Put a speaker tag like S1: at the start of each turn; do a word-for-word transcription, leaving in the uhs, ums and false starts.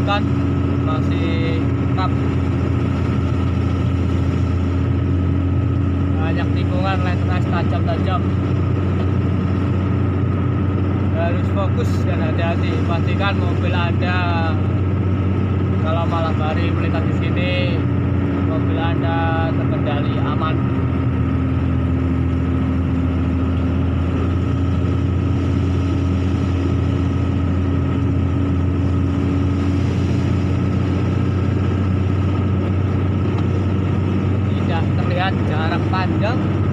S1: hutan masih tetap banyak tikungan, lantas tajam-tajam. Harus fokus dan hati-hati. Pastikan mobil Anda kalau malam hari melintas di sini, mobil Anda terkendali aman. Tidak terlihat jarak pandang